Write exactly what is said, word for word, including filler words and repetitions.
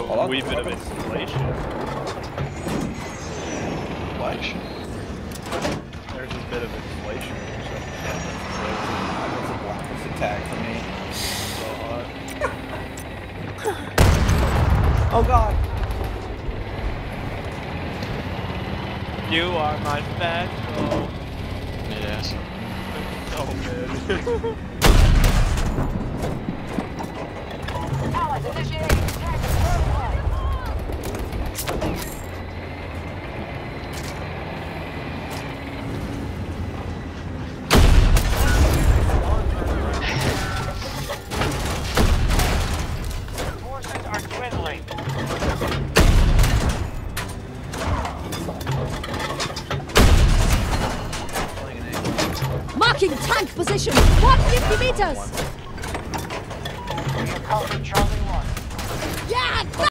a wee bit of insulation. What? There's a bit of insulation or something. That was a blackest attack for me. Oh god! You are my special. Yes. So good. Allies initiating attack at front line. Forces are dwindling. Marking tank position. one hundred fifty meters. Copy Charlie one. Yeah.